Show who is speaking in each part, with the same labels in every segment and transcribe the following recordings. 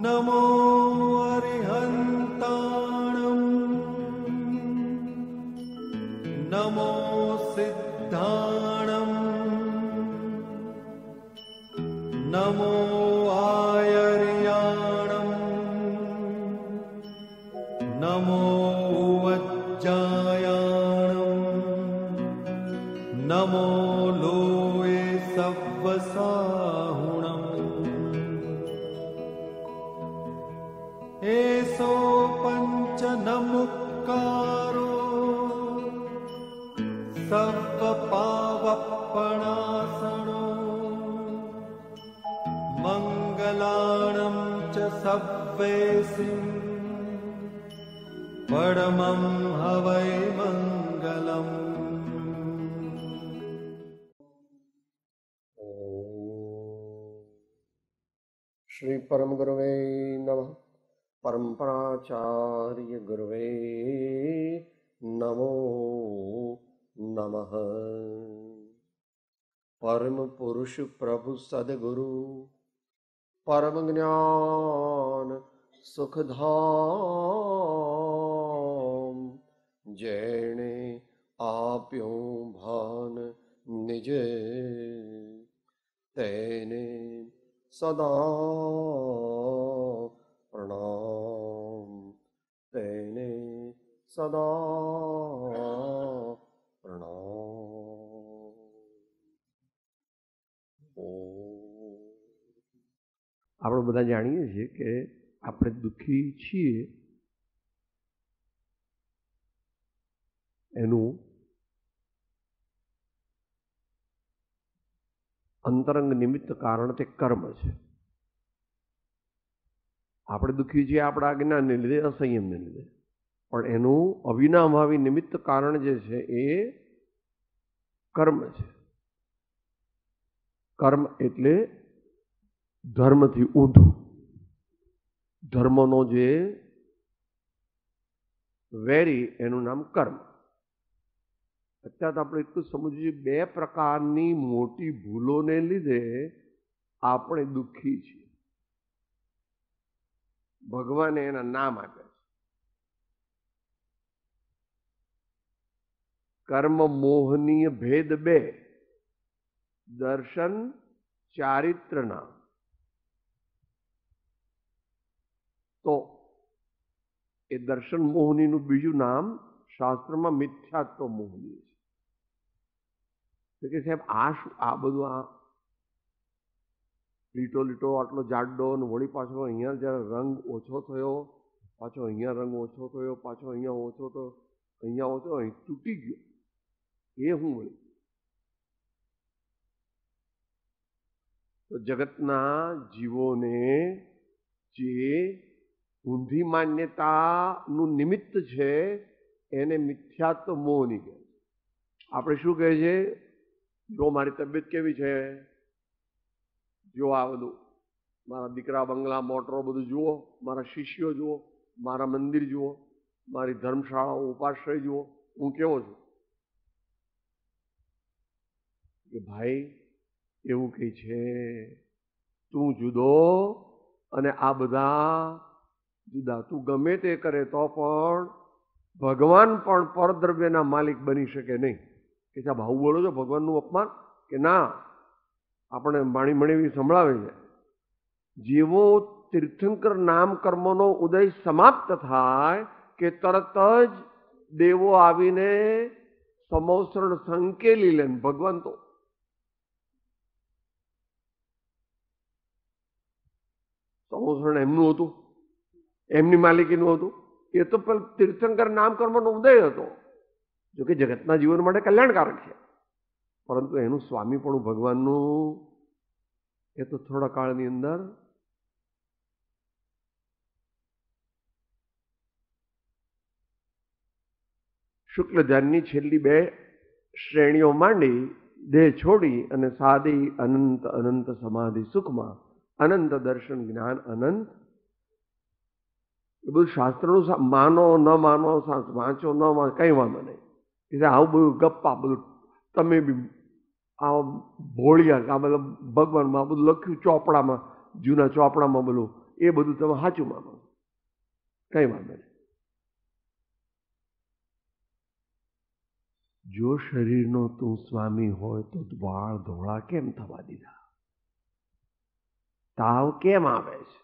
Speaker 1: नमो अरिहन्ताणम् नमो सिद्धाणम् नमो आयर्याणम् नमो वज्जायाणम् नमो लोये सव्वसाहुणम् एसो पंच नमुक्कारो सर्वपावपणासनो मंगलाणं च सव्वेसिं परमं हवै मंगलम्।
Speaker 2: श्री परम गुरुवे नमः। परंपराचार्य गुरुवे नमो नमः। परम पुरुष प्रभु सद्गुरु परम ज्ञान सुखधाम जैने आप्यो भान निज तेने सदा प्रणाम तेने सदा प्रणाम। આપણે બધા જાણીએ છીએ કે આપણે દુઃખી છીએ એનું અંતરંગ નિમિત્ત કારણ તે કર્મ છે. આપણે દુઃખી છીએ આપણા અજ્ઞાનને લીધે, અસંયમને લીધે, પણ એનું અવિનાભાવી નિમિત્ત કારણ જે છે એ કર્મ છે. કર્મ એટલે ધર્મથી ઊંધું, ધર્મનો જે વેરી એનું નામ કર્મ. અત્યારે આપણે એટલું સમજવું છે, બે પ્રકારની મોટી ભૂલોને લીધે આપણે દુઃખી છીએ. ભગવાને એના નામ આપ્યા છે. કર્મ મોહનીય ભેદ બે, દર્શન ચારિત્રના. તો એ દર્શન મોહનીનું બીજું નામ શાસ્ત્રમાં મિથ્યાત્વ મોહની છે. કે સાહેબ આ શું, આ બધું આ લીટો લીટો આટલો જાડો ને વળી પાછો અહીંયા જ્યારે રંગ ઓછો થયો, પાછો અહીંયા રંગ ઓછો થયો, પાછો અહીંયા ઓછો થયો, અહીંયા ઓછો, અહીં તૂટી ગયો, એ શું વળી? તો જગતના જીવોને જે ઊંધી માન્યતાનું નિમિત્ત છે એને મિથ્યાત્વ મોહની કહે. આપણે શું કહે છે? જો મારી તબિયત કેવી છે, જો આ બધું મારા દીકરા, બંગલા, મોટરો બધું જુઓ, મારા શિષ્યો જુઓ, મારા મંદિર જુઓ, મારી ધર્મશાળાઓ, ઉપાશ્રય જુઓ, હું કેવો છું. કે ભાઈ એવું કહે છે તું જુદો અને આ બધા જુદા. તું ગમે તે કરે તો પણ ભગવાન પણ પરદ્રવ્યના માલિક બની શકે નહીં. કે સાહેબ આવું બોલો છો, ભગવાનનું અપમાન? કે ના, આપણે માણી મણીવી સંભળાવે છે. જેવો તીર્થંકર નામ કર્મનો ઉદય સમાપ્ત થાય કે તરત જ દેવો આવીને સમોસરણ સંકેલી લે. ભગવાન તો સમોસરણ એમનું હતું, એમની માલિકીનું હતું. એ તો પેલા તીર્થંકર નામ કર્મનો ઉદય હતો. જોકે જગતના જીવન માટે કલ્યાણકારક છે, પરંતુ એનું સ્વામીપણું ભગવાનનું એ તો થોડા કાળની અંદર શુક્લ ધ્યાનની છેલ્લી બે શ્રેણીઓ માંડી, દેહ છોડી અને સાદી અનંત અનંત સમાધિ સુખમાં અનંત દર્શન જ્ઞાન અનંત. એ બધું શાસ્ત્રનું માનો ન માનો, વાંચો ન વાંચો, કઈ વાંધો નહીં. એટલે આવું બધું ગપ્પા બધું તમે બી આ ભોળિયા, આ બધા ભગવાનમાં બધું લખ્યું ચોપડામાં, જૂના ચોપડામાં બધું એ બધું તમે સાચું માનો, કઈ વાંધો નહીં. જો શરીરનો તું સ્વામી હોય તો વાળ ધોળા કેમ થવા દીધા? તાવ કેમ આવે છે?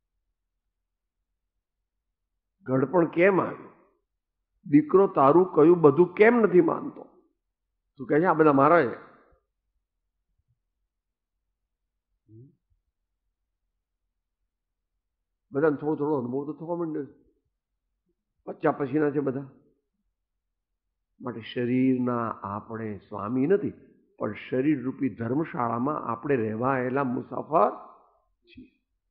Speaker 2: ગળપણ કેમ આવ્યું? દીકરો તારું કયું બધું કેમ નથી માનતો? તું કહે છે આ બધા મારા છે. બધાને થોડો થોડો અનુભવ તો થવા માંડે, બચ્ચા પછીના છે બધા. માટે શરીરના આપણે સ્વામી નથી, પણ શરીર રૂપી ધર્મશાળામાં આપણે રહેવાયેલા મુસાફર છીએ.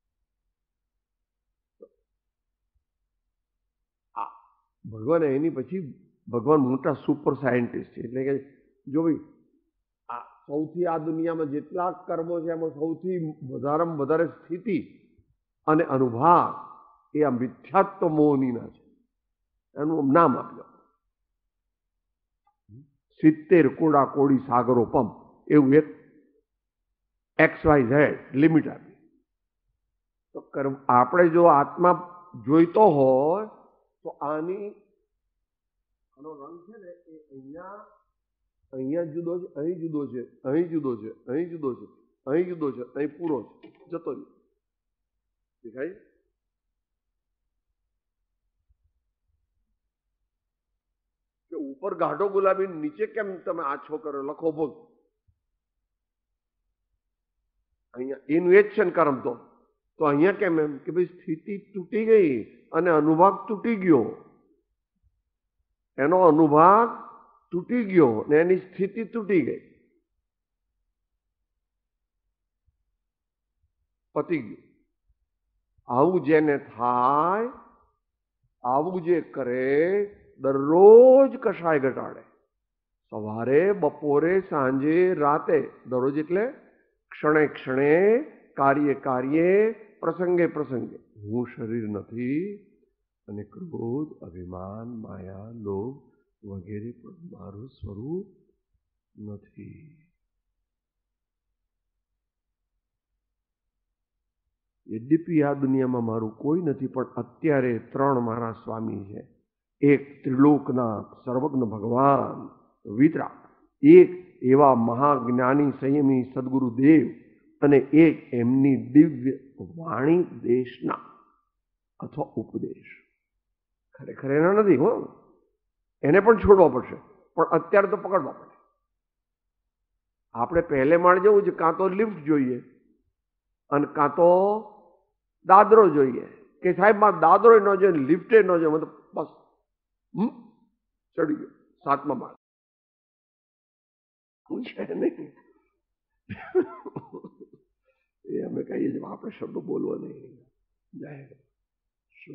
Speaker 2: ભગવાન એની પછી ભગવાન મોટા સુપર સાયન્ટિસ્ટ છે. એટલે કે જો ભાઈ આ સૌથી આ દુનિયામાં જેટલા કર્મો છે એમાં સૌથી વધારેમાં વધારે સ્થિતિ અને અનુભાવ એ આ મિથ્યાત્વ મોહનીના છે. એનું નામ આપ્યું 70 કોડા કોડી સાગરો પંપ, એવું એક XYZ લિમિટ આપી. તો આપણે જો આત્મા જોઈતો હોય તો આનો રંગ છે ને એ અહીંયા જુદો છે, અહીં જુદો છે, અહીં જુદો છે, અહીં જુદો છે, અહીં જુદો છે, અહીં પૂરો છે, જતો રહ્યો. દેખાય? કે ઉપર ગાઢો ગુલાબી, નીચે કેમ તમે આછો કરો? લખો ભોગ. અહીંયા એનું એ જ છે ને કર્મ. તો અહીંયા કેમ એમ કે ભાઈ સ્થિતિ તૂટી ગઈ અને અનુભાગ તૂટી ગયો. એનો અનુભાગ તૂટી ગયો ને એની સ્થિતિ તૂટી ગઈ, પતી ગયું. આવું જેને થાય, આવું જે કરે, દરરોજ કશાય ઘટાડે, સવારે, બપોરે, સાંજે, રાતે. દરરોજ એટલે ક્ષણે ક્ષણે, કાર્ય કાર્યે, પ્રસંગે પ્રસંગે. હું શરીર નથી અને ક્રોધ, અભિમાન, માયા, લોભ વગેરે પણ મારું સ્વરૂપ નથી. યદ્યપિ આ દુનિયામાં મારું કોઈ નથી, પણ અત્યારે 3 મારા સ્વામી છે. એક ત્રિલોકનાથ સર્વજ્ઞ ભગવાન વિતરાગ, એક એવા મહાજ્ઞાની સંયમી સદગુરુદેવ, અને એક એમની દિવ્ય વાણી દેશના અથવા ઉપદેશ. ખરેખર એના નથી હો, એને પણ છોડવા પડશે, પણ અત્યારે તો પકડવા પડે. આપણે પહેલે માળ જવું છે, કાં તો લિફ્ટ જોઈએ અને કાં તો દાદરો જોઈએ. કે સાહેબ માં દાદરો ન જોઈએ, લિફ્ટે ન જોઈએ, મતલબ બસ ચડી ગયો 7મા માળ. છે નહીં એ અમે કહીએ છીએ, આપણે શબ્દો બોલવા નહીં. જાય શું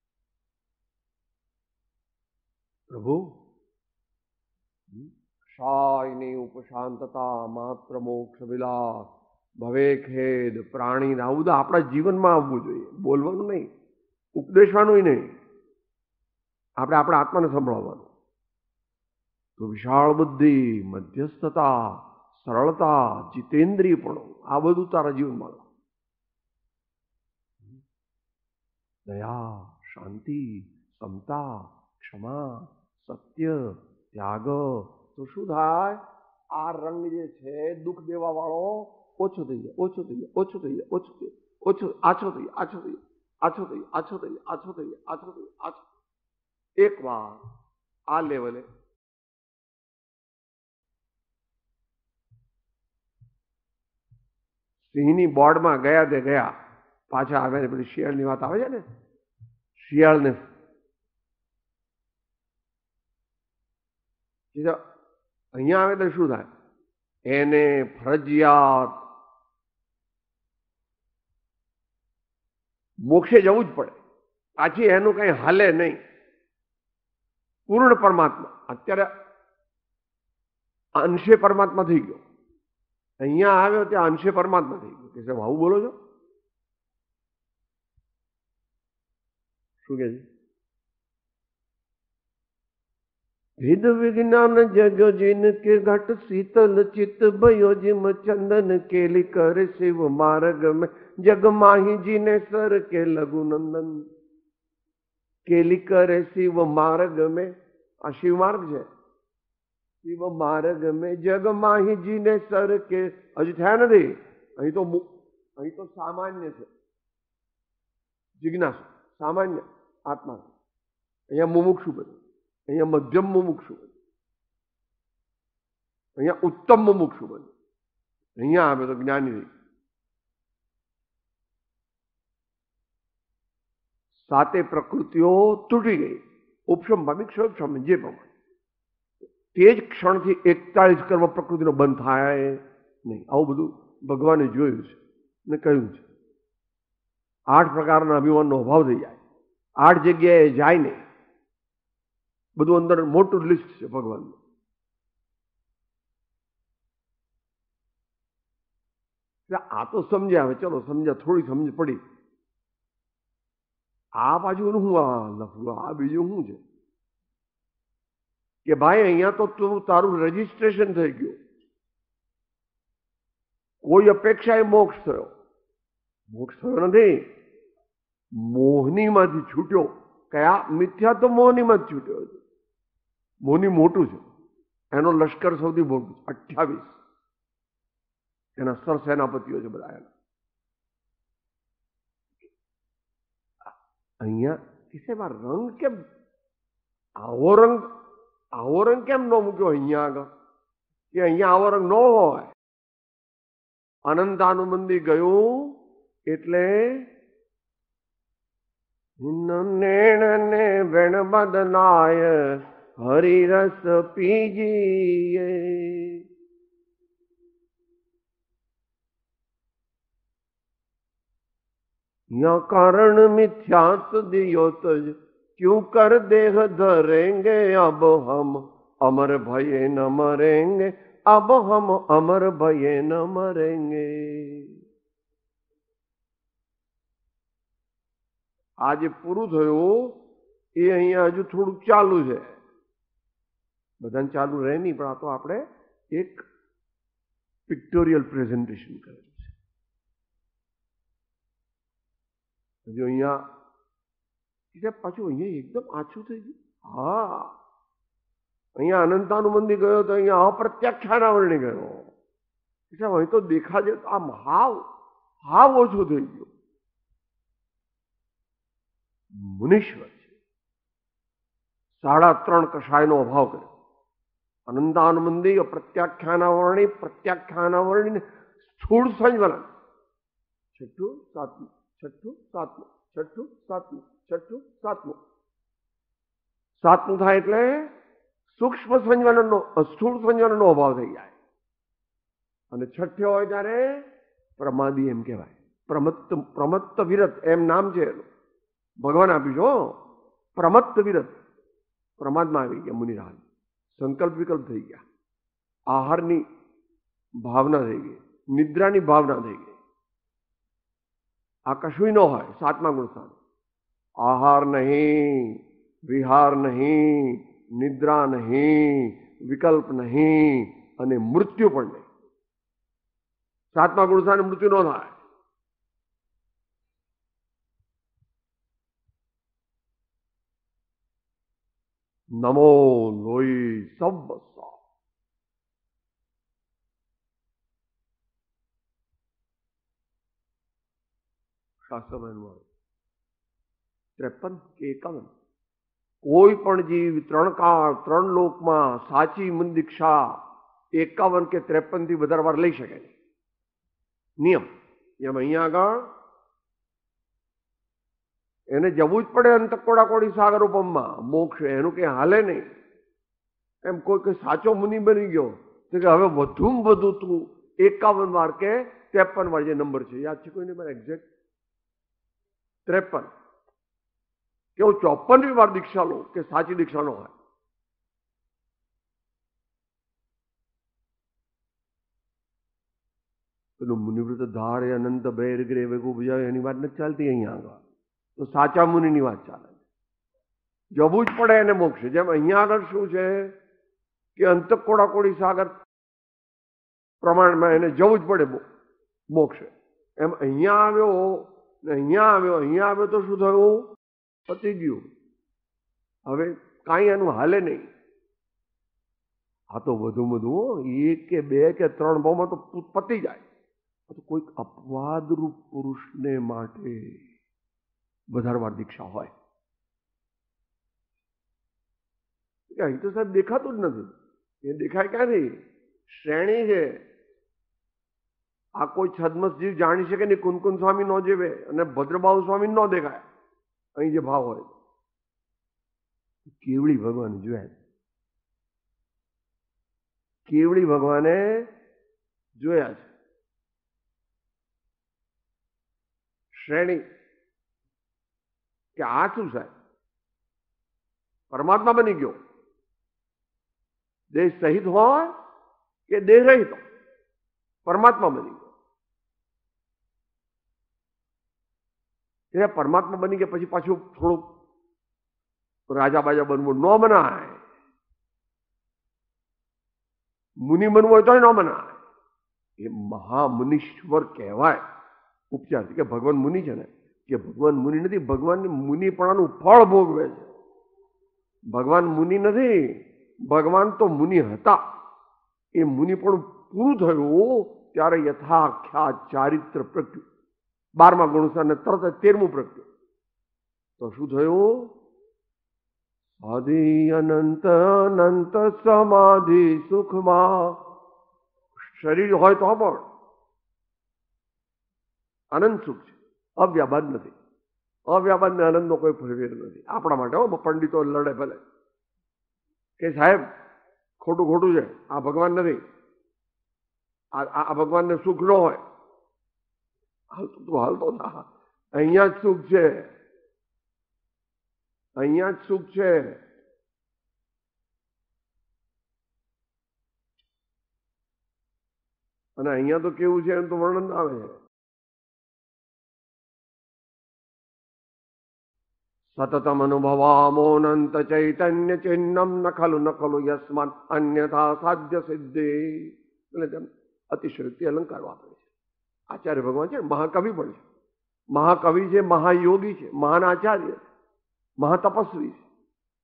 Speaker 2: પ્રભુ? શાયની ઉપશાંતતા માત્ર મોક્ષ વિલાસ ભવે ખેદ પ્રાણી. આવું તો આપણા જીવનમાં આવવું જોઈએ, બોલવાનું નહીં, ઉપદેશવાનું નહીં. આપણે આપણા આત્માને સંભળાવવાનું. તો વિશાળ બુદ્ધિ, મધ્યસ્થતા, સરળતા, જીતેન્દ્રિયપણું, આ બધું તારા જીવનમાં. દયા, શાંતિ, સમતા, ક્ષમા, સત્ય, ત્યાગ. તો શું થાય? આ રંગ જે છે દુઃખ દેવા વાળો ઓછો થઈ જાય, ઓછો થઈ જાય, ઓછો થઈ જાય, ઓછો થઈ જાય, ઓછો, આછો થઈ જાય, આછો થઈ જાય, આછો થઈ જાય, આછો થઈ જાય, આછો થઈ જાય, આછો થઈ જાય, આછો. એક વાર આ લેવલે સિંહની બોર્ડમાં ગયા તે ગયા, પાછા આવ્યા. પેલી શિયાળની વાત આવે છે ને, શિયાળને અહીંયા આવે તો શું થાય? એને ફરજિયાત મોક્ષે જવું જ પડે, પાછી એનું કઈ હાલે નહીં. પૂર્ણ પરમાત્મા અત્યારે અંશે પરમાત્મા થઈ ગયો. અહીંયા આવ્યો ત્યાં અંશે પરમાત્મા થઈ ગયો. કે સાહેબ આવું બોલો છો? શું કે છે? વેદ વિજ્ઞાન જગ જીન કે ઘટ શીતલ ચિત્ત भयो जिम चंदन केली कर शिव मार्ग में જગ માહીજી ને સર કે લઘુનંદન કેલી કરે શિવ માર્ગ મેં. આ શિવ માર્ગ છે. શિવ માર્ગ મેં જગ માહીજી ને સર કે. હજુ થયા નથી. અહીં તો સામાન્ય છે, જિજ્ઞાસુ સામાન્ય આત્મા. અહીંયા મુમુક્ષુ બધું, અહીંયા મધ્યમ મુમુક્ષુ બધું, અહીંયા ઉત્તમ મુમુક્ષુ બધું, અહીંયા આવે તો જ્ઞાની રહી. સાતે પ્રકૃતિઓ તૂટી ગઈ. ઉપશમ ભાવિક સ્વપશમ જે પ્રમાણે તે જ ક્ષણથી 41 કર્મ પ્રકૃતિનો બંધ થાય નહીં. આવું બધું ભગવાને જોયું છે ને કહ્યું છે. 8 પ્રકારના અભિમાનનો અભાવ થઈ જાય. 8 જગ્યાએ જાય નહીં. બધું અંદર મોટું લિસ્ટ છે ભગવાનનું. આ તો સમજ્યા. હવે ચલો સમજ્યા, થોડી સમજ પડી. આ બાજુ શું આ લફડું, આ બીજું શું છે કે ભાઈ અહીંયા તો તું તારું રજીસ્ટ્રેશન થઈ ગયું. કોઈ અપેક્ષાએ મોક્ષ થયો. મોક્ષ થયો નથી, મોહનીમાંથી છૂટ્યો. કયા મિથ્યા તો મોહનીમાં જ છૂટ્યો છે. મોહની મોટું છે, એનો લશ્કર સૌથી મોટું છે. 28 એના સરસેનાપતિઓ છે બધા એના. અહીંયા કિસે રંગ કેમ આવો રંગ કેમ ન મૂક્યો અહીંયા આગળ? કે અહીંયા આવો રંગ ન હોય. અનંતાનુબંધી ગયું એટલે નેણને વેણ બદલાય હરિરસ પીજીએ. यहाँ कारण मिथ्यात दियो तज क्यों कर देह धरेंगे अब हम अमर भये न मरेंगे अब हम अमर भये न मरेंगे. આજે પૂરું થયું એ અહીંયા હજુ થોડુંક ચાલુ છે. બધાને ચાલુ રહે નહીં, પણ આ તો આપણે એક પિક્ટોરિયલ પ્રેઝન્ટેશન કર્યું. હજુ અહીંયા પાછું અહીંયા એકદમ આછું થઈ ગયું. હા, અહીંયા અનંતાનુબંધી ગયો તો અહીંયા અપ્રત્યાખ્યાનાવરણી ગયો. અહીં તો દેખાજે તો આમ હાવ ઓછો થઈ ગયો. મુનીશ્વર છે. 3.5 કષાયનો અભાવ કર્યો. અનંતાનુબંધી અપ્રત્યાખ્યાનાવરણી, પ્રત્યાખ્યાનાવરણી, સ્થૂળ સંજ્વલન. છઠ્ઠું સાતમું, છઠ્ઠું સાતમું, છઠ્ઠું સાતમું, છઠ્ઠું સાતમું. સાતમું થાય એટલે સૂક્ષ્મ સંજ્વલનનો, સ્થૂળ સંજ્વલનનો અભાવ થઈ જાય. અને છઠ્ઠે હોય ત્યારે પ્રમાદી એમ કહેવાય. પ્રમત્ત વિરત એમ નામ છે એનું. ભગવાન આપ્યું છો પ્રમત્ત વિરત. પ્રમાદમાં આવી ગયા મુનિરાજ. સંકલ્પ વિકલ્પ થઈ ગયા. આહારની ભાવના થઈ ગઈ, નિદ્રાની ભાવના થઈ ગઈ. આ કશું ન હોય 7મા ગુણ. આહાર નહીં, વિહાર નહીં, નિદ્રા નહીં, વિકલ્પ નહીં, અને મૃત્યુ પણ નહીં. 7મા ગુણ મૃત્યુ ન થાય. નમો લોહી સબ શાસ્ત્રમાં 53 કે 51. કોઈ પણ જીવ 3 કાળ 3 લોકમાં સાચી મન દીક્ષા 51 કે 53 થી વધારે વાર લઈ શકે નહીં. નિયમ એમ અહીંયા આગળ એને જવું જ પડે. અંતકોડાકોડી સાગર ઉપમમાં મોક્ષ એનું કંઈ હાલે નહીં. એમ કોઈ સાચો મુનિ બની ગયો તો કે હવે વધુમાં વધુ તું 51 વાર કે 53 વાર, જે નંબર છે યાદ છે કોઈને મને એક્ઝેક્ટ? 53 કે હું 54મી વાર દીક્ષા લો કે સાચી દીક્ષા નો હોય. પેલું મુનિવૃત્ત ધાર એ અનંત ભૈર ગ્રે વેગો બજાવે એની વાત નથી ચાલતી અહીંયા આગળ. તો સાચા મુનિની વાત ચાલે. જવું જ પડે એને મોક્ષ. જેમ અહીંયા આગળ શું છે કે અંતકોડાકોડી સાગર પ્રમાણમાં એને જવું જ પડે મોક્ષ. એમ અહીંયા આવ્યો ને અહીંયા આવ્યો તો શું થયું? પતી ગયું. હવે કાંઈ એનું હાલે નહીં. આ તો વધુ એક કે બે કે ત્રણ ભાવમાં તો પતી જાય. તો કોઈક અપવાદરૂપ પુરુષને માટે વધારવાર દીક્ષા હોય. અહીં તો સાહેબ દેખાતું જ નથી. એ દેખાય ક્યાંથી? શ્રેણી છે. આ કોઈ છદ્મસજીવ જાણી શકે નહીં. કુનકુન સ્વામી ન જેવે અને ભદ્રબાહુ સ્વામી ન દેખાય અહીં જે ભાવ હોય. કેવળી ભગવાન જોયા, કેવળી ભગવાને જોયા છે. શ્રેણી કે આ શું સાહેબ? પરમાત્મા બની ગયો. દેહ સહિત હોય કે દેહ રહિત હોય, પરમાત્મા બની ગયો. એ પરમાત્મા બની ગયા પછી પાછું થોડુંક રાજા બાજા બનવું ન બનાય. મુનિ બનવું હોય તો ન બનાય. એ મહામુનીશ્વર કહેવાય ઉપચારથી. કે ભગવાન મુનિ છે ને, કે ભગવાન મુનિ નથી. ભગવાન મુનિપણાનું ફળ ભોગવે છે. ભગવાન મુનિ નથી. ભગવાન તો મુનિ હતા. એ મુનિ પણ પૂરું થયું ત્યારે યથાખ્યા ચારિત્ર પ્રગટ્યું. 12મા ગુણસારને તરત 13મું પ્રગટ્યું. તો શું થયું? આદિ અનંત અનંત સમાધિ સુખમાં. શરીર હોય તો પણ અનંત સુખ છે, અવ્યાબાદ નથી. અવ્યાબાદ ને આનંદનો કોઈ ફેરફાર નથી આપણા માટે. પંડિતો લડે ભલે કે સાહેબ ખોટું છે, આ ભગવાન નથી, આ ભગવાનને સુખ ન હોય. હાલતો અહીંયા જ સુખ છે, અહીંયા જ સુખ છે. અને અહીંયા તો કેવું છે એમ તો વર્ણન આવે છે. સતતમ અનુભવામોનંત ચૈતન્ય ચિહ્નમ ન ખલુ યસ્માન અન્યથા સાધ્ય સિદ્ધિ. એટલે તેમ અતિશયોક્તિ અલંકાર વાપરે છે. આચાર્ય ભગવાન છે, મહાકવિ પણ છે. મહાકવિ છે, મહાયોગી છે, મહાન આચાર્ય છે, મહાતપસ્વી છે.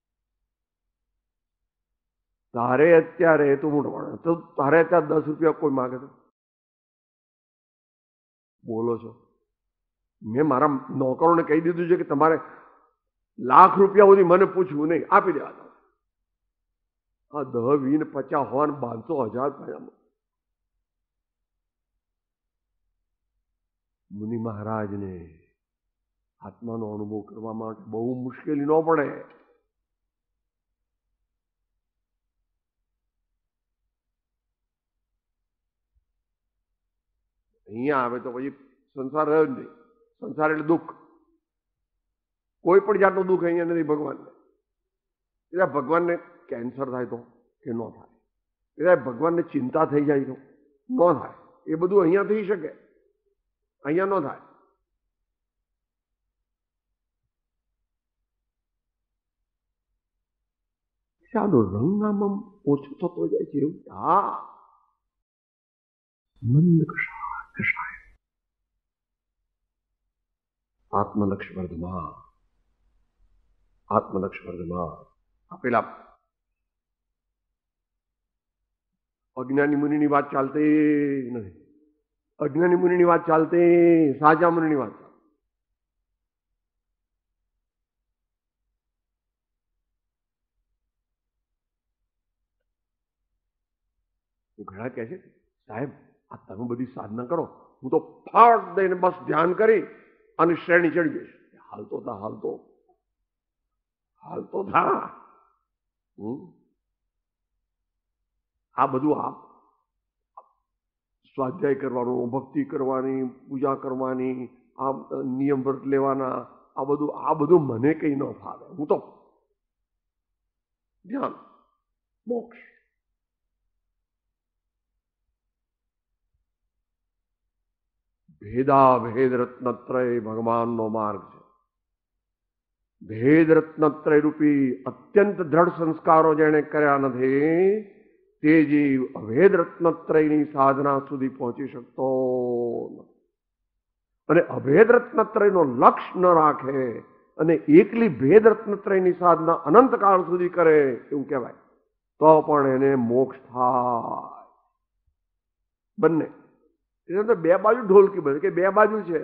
Speaker 2: તારે અત્યારે તું મોટો તો તારે અત્યારે 10 રૂપિયા કોઈ માગે તો બોલો છો? મેં મારા નોકરોને કહી દીધું છે કે તમારે લાખ રૂપિયા સુધી મને પૂછવું નહીં, આપી દેવા. આ 10, 20, 50 હોન 500, 1000 મુનિ મહારાજને આત્માનો અનુભવ કરવા માટે બહુ મુશ્કેલી ન પડે. અહીંયા આવે તો પછી સંસાર રહ્યો જ નહીં. સંસાર એટલે દુઃખ. કોઈ પણ જાતનું દુઃખ અહીંયા નથી ભગવાનને. એટલે ભગવાનને કેન્સર થાય તો કે ન થાય, એટલે ભગવાનને ચિંતા થઈ જાય તો ન થાય. એ બધું અહીંયા થઈ શકે, અહીંયા ન થાય. આનો રંગ આમ ઓછો થતો જાય છે એવું. હા, મંદ કષાય આત્મલક્ષ વર્ધમાં, આત્મલક્ષ વર્ધમાં. આપેલા અજ્ઞાની મુનિની વાત ચાલતી નથી. અજ્ઞાની મુનિની વાત ચાલતી, સાચા મુનિની વાત. ઘણા કહે છે સાહેબ આ તમે બધી સાધના કરો, હું તો ફાટ દઈને બસ ધ્યાન કરી અને શ્રેણી ચડી જઈશ. હાલતો થા. આ બધું સ્વાધ્યાય કરવાનું, ભક્તિ કરવાની, પૂજા કરવાની, આ નિયમ વ્રત લેવાના, આ બધું મને કઈ ન ફાવે. હું તો ધ્યાન, મોક્ષ. ભેદ રત્નત્રય ભગવાનનો માર્ગ છે. ભેદ રત્નત્રય રૂપી અત્યંત દ્રઢ સંસ્કારો જેણે કર્યા નથી તે જીવ અભેદ રત્નત્રયની સાધના સુધી પહોંચી શકતો નથી. અને અભેદ રત્નત્રયનો લક્ષ્ય ન રાખે અને એકલી ભેદ રત્નત્રયની સાધના અનંતકાળ સુધી કરે એવું કહેવાય તો પણ એને મોક્ષ થાય. બંને એટલે તો બે બાજુ ઢોલકી બને કે બે બાજુ છે.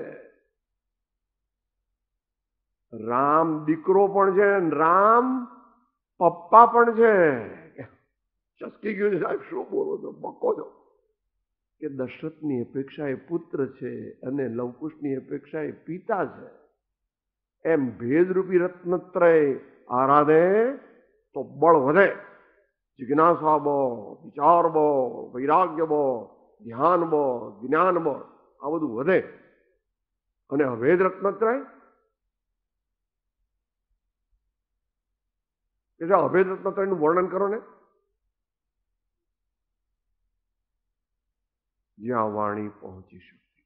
Speaker 2: રામ દીકરો પણ છે, રામ પપ્પા પણ છે. ચસકી ગયું સાહેબ, શું બોલો છો, બકો છો કે દશરથની અપેક્ષા એ પુત્ર છે અને લવકુશની અપેક્ષા એ પિતા છે. એમ ભેદરૂપી રત્નત્રય આરાધે તો બળ વધે. જિજ્ઞાસા બળ, વિચાર બળ, વૈરાગ્ય બળ, ધ્યાન બળ, જ્ઞાન બળ આ બધું વધે. અને અભેદ રત્નત્રય એટલે અભેદ રત્નત્રયનું વર્ણન કરો ને. જ્યાં વાણી પહોંચી શકે.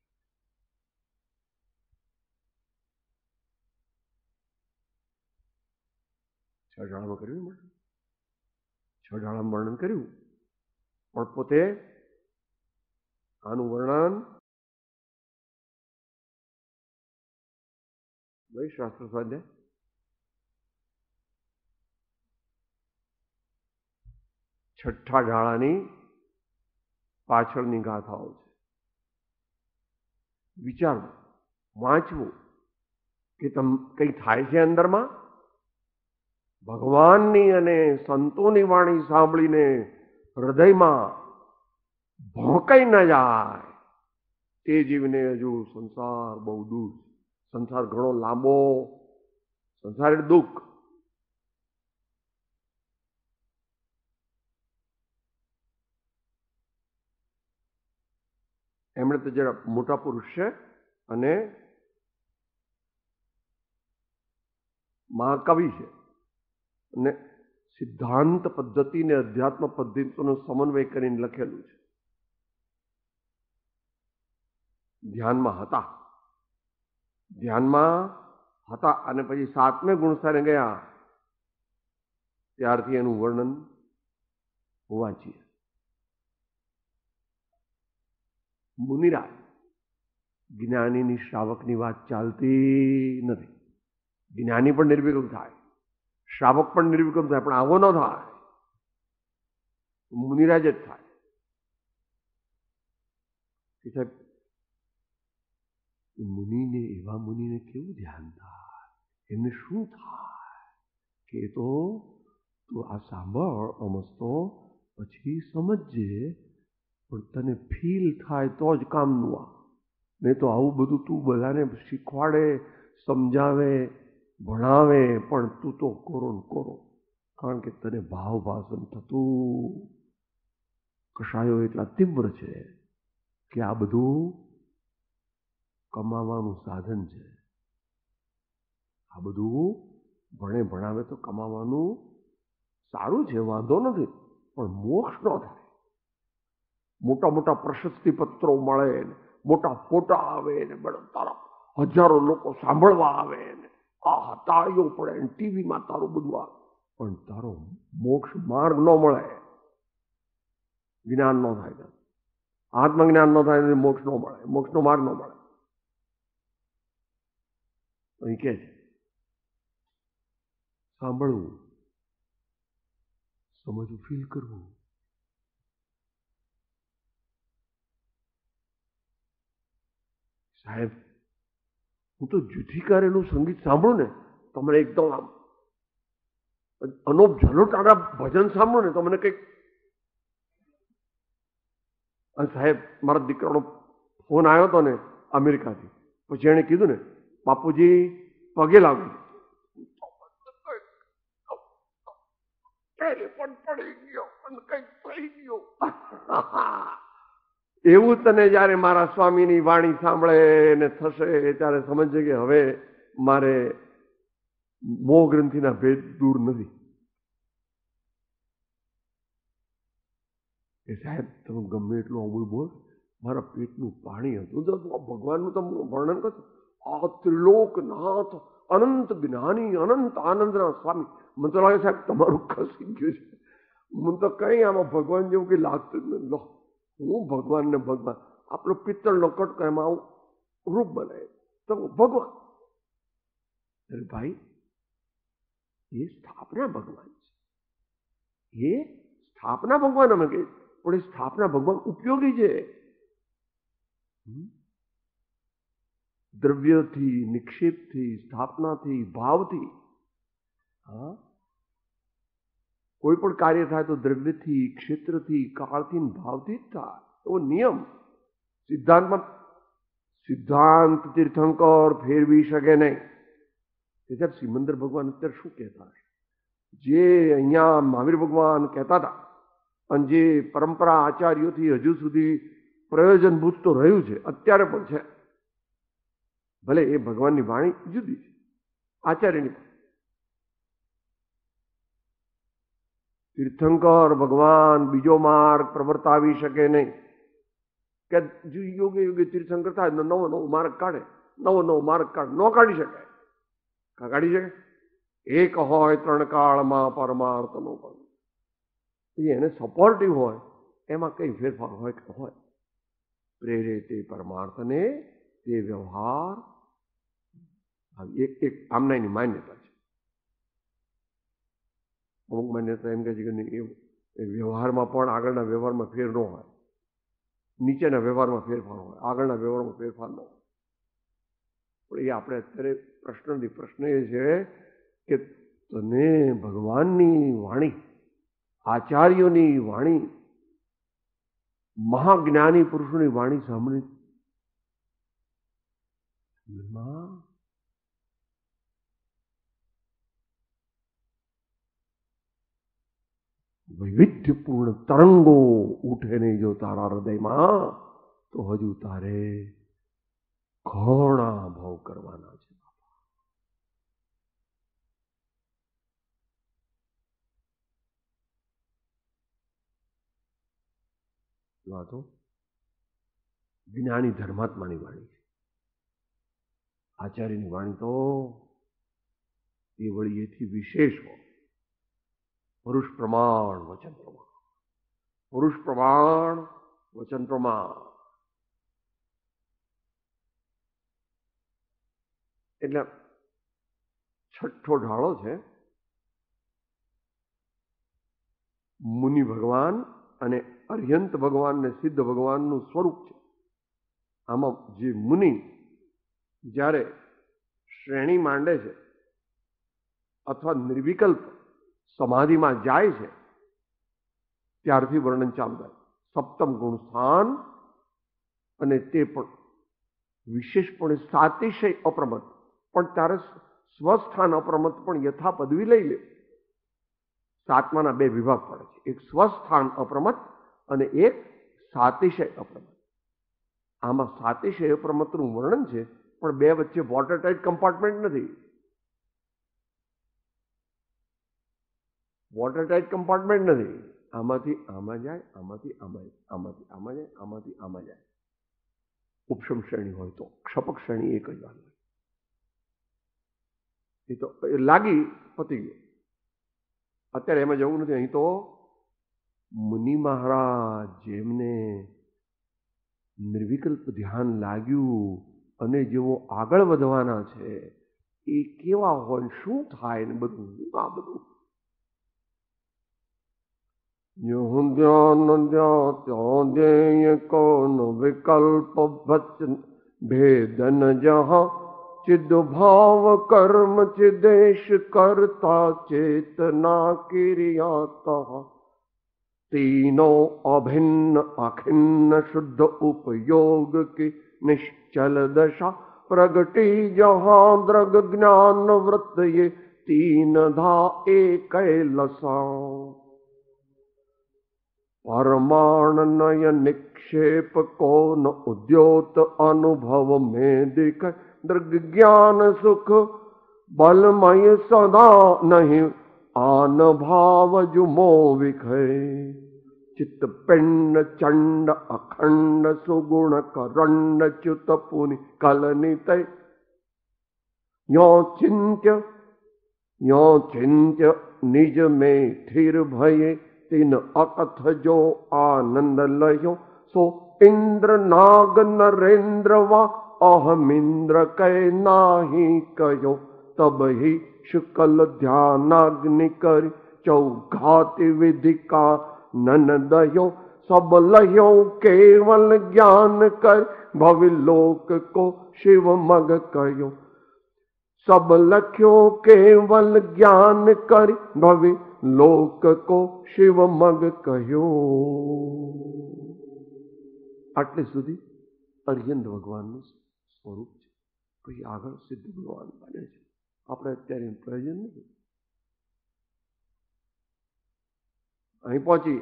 Speaker 2: છ ઢાળમાં કર્યું, છ ઢાળમાં વર્ણન કર્યું, પણ પોતે આનું વર્ણન ભાઈ શાસ્ત્ર સ્વાધ્યાય છઠ્ઠા ઢાળાની પાછળની ગાથાઓ છે. વિચારવું, વાંચવું કે કંઈ થાય છે અંદરમાં. ભગવાનની અને સંતોની વાણી સાંભળીને હૃદયમાં ભોંકાઈ ન જાય તે જીવને હજુ સંસાર બહુ દૂર, સંસાર ઘણો લાંબો, સંસાર એટલે દુઃખ. એમણે તો જરા મોટા પુરુષ છે અને મહાકવિ છે અને સિદ્ધાંત પદ્ધતિ ને અધ્યાત્મ પદ્ધતિનો સમન્વય કરીને લખેલું છે. ધ્યાનમાં હતા અને પછી 7મે ગુણસ્થાને ગયા ત્યારથી એનું વર્ણન વાંચીએ. મુનિરાજ, જ્ઞાનીની શ્રાવકની વાત ચાલતી નથી. જ્ઞાની પણ નિર્વિકલ્પ થાય, શ્રાવક પણ નિર્વિકલ્પ થાય, પણ આવો ન થાય, મુનિરાજ જ થાય. કે સાહેબ મુનિને, એવા મુનિને કેવું ધ્યાન થાય, એમને શું થાય કે તો તું આ સાંભળ સમજતો પછી સમજજે, પણ તને ફીલ થાય તો જ કામનું. આ નહીં તો આવું બધું તું બધાને શીખવાડે, સમજાવે, ભણાવે, પણ તું તો કોરો ને કોરો. કારણ કે તને ભાવ ભાષણ થતું કશાયો એટલા તીવ્ર છે કે આ બધું કમાવાનું સાધન છે. આ બધું ભણે ભણાવે તો કમાવાનું સારું છે, વાંધો નથી, પણ મોક્ષ ન થાય. મોટા મોટા પ્રશસ્તિ પત્રો મળે, મોટા ફોટા આવે ને તારા હજારો લોકો સાંભળવા આવે ને આ તાળીઓ પડે ને ટીવીમાં તારું બધું આવે, પણ તારો મોક્ષ માર્ગ ન મળે, જ્ઞાન ન થાય, આત્મજ્ઞાન ન થાય, મોક્ષ ન મળે, મોક્ષનો માર્ગ ન મળે. અહીં કે છે સાંભળવું, સમજવું, ફીલ કરવું. સાહેબ હું તો જુથી કરેલું સંગીત સાંભળું ને તો મને એકદમ આમ અનોપ ઝલોટાના ભજન સાંભળું ને તો મને કંઈક. અને સાહેબ મારા દીકરાનો ફોન આવ્યો હતો ને અમેરિકાથી, પછી એણે કીધું ને બાપુજી પગે લાગુ, ટેલિફોન પડી ગયો અને કંઈક થઈ ગયું. એવું તને જયારે મારા સ્વામીની વાણી સાંભળે ને થશે ત્યારે સમજજે કે હવે મારે મોહ ગ્રંથિના ભેદ દૂર નથી. એ સાહેબ તમે ગમે એટલું અમૂલ બોલ, મારા પેટનું પાણી હતું તો ભગવાનનું તમે વર્ણન કરશો. આ ત્રિલોકનાથ અનંત જ્ઞાની અનંત આનંદના સ્વામી. મને તો લાગે સાહેબ તમારું ખસી ગયું છે. મને તો કઈ આમાં ભગવાન જેવું કઈ લાગતું જ નથી. હું ભગવાન ને ભગવાન આપણો પિત્તળનો કટકો એમાં આવું રૂપ બનાવે તો ભગવાન. અરે ભાઈ, એ સ્થાપના ભગવાન છે. એ સ્થાપના ભગવાન અમે કહીએ, પણ એ સ્થાપના ભગવાન ઉપયોગી છે. દ્રવ્યથી, નિક્ષેપથી, સ્થાપનાથી, ભાવથી. હા, કોઈ પણ કાર્ય થાય તો દ્રવ્યથી, ક્ષેત્રથી, કાળથી, ભાવથી જ થાય. એવો નિયમ સિદ્ધાંતમાં સિદ્ધાંત તીર્થંકર ફેરવી શકે નહીં. એટલે સિમંદર ભગવાન અત્યારે શું કહેતા હશે? જે અહીંયા મહાવીર ભગવાન કહેતા હતા અને જે પરંપરા આચાર્યોથી હજુ સુધી પ્રયોજનભૂત તો રહ્યું છે, અત્યારે પણ છે. ભલે એ ભગવાનની વાણી જુદી છે, આચાર્યની પણ. તીર્થંકર ભગવાન બીજો માર્ગ પ્રવર્તાવી શકે નહીં. કે યોગે યોગે તીર્થંકર થાય નવો નવો માર્ગ કાઢે, નવો નવો માર્ગ કાઢે. ન કાઢી શકે. કાઢી શકે? એક હોય ત્રણ કાળમાં પરમાર્થનો પણ. એને સપોર્ટિવ હોય એમાં કઈ ફેરફાર હોય કે હોય. પ્રેરે તે પરમાર્થને તે વ્યવહાર. એક આમના એની માન્યતા છે. અમુક માન્યતા એમ કહે છે કે નહીં, એ વ્યવહારમાં પણ આગળના વ્યવહારમાં ફેર ન હોય, નીચેના વ્યવહારમાં ફેરફાર હોય, આગળના વ્યવહારમાં ફેરફાર ન હોય. પણ એ આપણે અત્યારે પ્રશ્ન એ છે કે તને ભગવાનની વાણી, આચાર્યોની વાણી, મહાજ્ઞાની પુરુષોની વાણી સાંભળી વૈવિધ્યપૂર્ણ તરંગો ઉઠે નહીં જો તારા હૃદયમાં, તો હજુ તારે ઘણા ભાવ કરવાના છે. વાતો જ્ઞાની ધર્માત્માની વાણી છે. આચાર્યની વાણી તો એ વળી એથી વિશેષ હોય. પુરુષ પ્રમાણ વચન પ્રમાણ, પુરુષ પ્રમાણ વચન પ્રમાણ. એટલે છઠ્ઠો ઢાળો છે મુનિ ભગવાન અને અર્યંત ભગવાન ને સિદ્ધ ભગવાનનું સ્વરૂપ છે. આમાં જે મુનિ જ્યારે શ્રેણી માંડે છે અથવા નિર્વિકલ્પ સમાધિમાં જાય છે ત્યારથી વર્ણન ચાલુ થાય. સપ્તમ ગુણ સ્થાન, અને તે પણ વિશેષપણે સાતિશય અપ્રમત. પણ ત્યારે સ્વસ્થાન અપ્રમત પણ યથા પદવી લઈ લે. સાતમાના બે વિભાગ પડે છે, એક સ્વસ્થાન અપ્રમત અને એક સાતિશય અપ્રમત. આમાં સાતિશય અપ્રમતનું વર્ણન છે, પણ બે વચ્ચે વોટર ટાઇટ કમ્પાર્ટમેન્ટ નથી. વોટર ટાઇટ કમ્પાર્ટમેન્ટ નથી. આમાંથી આમાં જાય, આમાંથી આમાં જાય, આમાંથી આમાં જાય, આમાંથી આમાં જાય. ઉપશમ શ્રેણી હોય તો, ક્ષપક શ્રેણી એક જ વાર હોય. એ તો લાગી પતી ગયો. અત્યારે એમાં જવું નથી. અહીં તો મુનિ મહારાજ જેમને નિર્વિકલ્પ ધ્યાન લાગ્યું અને જેઓ આગળ વધવાના છે એ કેવા હોય, શું થાય ને બધું. આ બધું ત્યાં દેય કોન વિકલ્પ ભેદન જહા ચિદ ભાવ કર્મ ચિદેશ કરતા ચેતના ક્રિયાત तीनों अभिन्न अखिन्न शुद्ध उपयोग की निश्चल दशा प्रगटी जहां द्रग ज्ञान वृत्त ये तीन धा एक लसा परमाण नय निक्षेप कौन उद्योत अनुभव में दिख दृग ज्ञान सुख बलमय सदा नहीं आन भाव जुमो विखे चित्त पिंड चंड अखंड सुगुण करंड च्युत पुनि कलनित यो चिंत्य निज में स्थिर भये तीन अकथ जो आनंद लयो सो इंद्र नाग नरेंद्र वा अहमिंद्र कै नाही कयो, तब ही शुक्ल ध्यानाग्नि कर, चौघाति विधि का नन दयो, सब लयो केवल ज्ञान कर, भविलोक को शिव मग कयो। सब लख्यो केवल ज्ञान कर, भवि लोक को शिव मग कहो। આટલે સુધી અર્યંત ભગવાનનું સ્વરૂપ છે. પછી આગળ સિદ્ધ ભગવાન બને છે. આપણે અત્યારે પ્રયોજન નથી. અહીં પહોંચીએ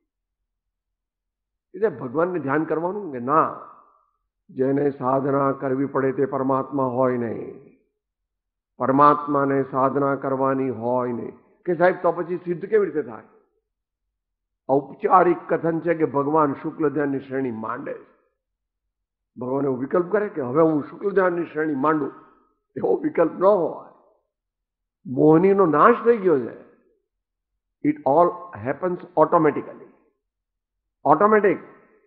Speaker 2: એટલે ભગવાનને ધ્યાન કરવાનું કે ના, જેને સાધના કરવી પડે તે પરમાત્મા હોય નહીં, પરમાત્માને સાધના કરવાની હોય નહીં. કે સાહેબ તો પછી સિદ્ધ કેવી રીતે થાય? ઔપચારિક કથન છે કે ભગવાન શુક્લ ધ્યાનની શ્રેણી માંડે છે. ભગવાન એવો વિકલ્પ કરે કે હવે હું શુક્લ ધ્યાનની શ્રેણી માંડું, એવો વિકલ્પ ન હોય. મોહનીનો નાશ થઈ ગયો છે. It all happens automatically. Automatic.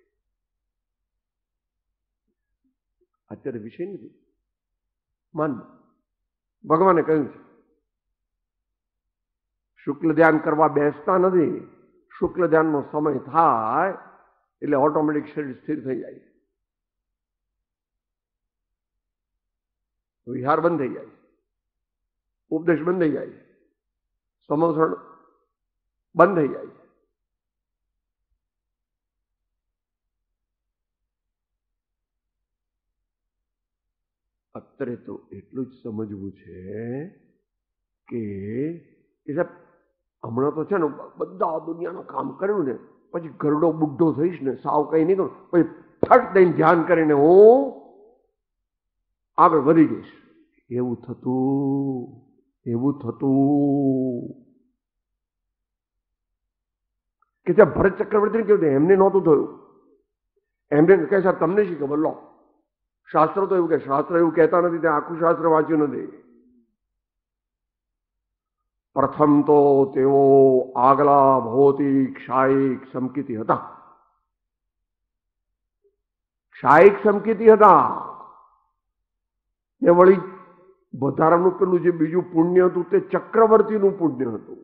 Speaker 2: અત્યારે વિષય નથી. મન ભગવાને કહ્યું છે શુક્લ ધ્યાન કરવા બેસતા નથી. શુક્લ ધ્યાનનો સમય થાય એટલે ઓટોમેટિક શરીર સ્થિર થઈ જાય, વિહાર બંધ થઈ જાય, ઉપદેશ બંધ થઈ જાય, સમોસણ બંધ થઈ જાય. અત્યારે તો એટલું જ સમજવું છે કે હમણાં તો છે ને બધા દુનિયાનું કામ કર્યું ને પછી ગરડો બુઢો થઈશ ને સાવ કઈ નહીં કરું, પછી ફટ દઈને ધ્યાન કરીને હું આગળ વધી જઈશ. એવું થતું કે ત્યાં ભરત ચક્રવર્તીને કેવું એમને નહોતું થયું. એમને કહે સાહેબ તમને શી ખબર? લો, શાસ્ત્ર તો એવું કે શાસ્ત્ર એવું કહેતા નથી, ત્યાં આખું શાસ્ત્ર વાંચ્યું નથી. પ્રથમ તો તેઓ આગલા ભૌતિક શાયિક સમકીતિ હતા. શાયિક સમકીતિ હતા. એ વળી વધારાનું પેલું જે બીજું પુણ્ય હતું તે ચક્રવર્તીનું પુણ્ય હતું.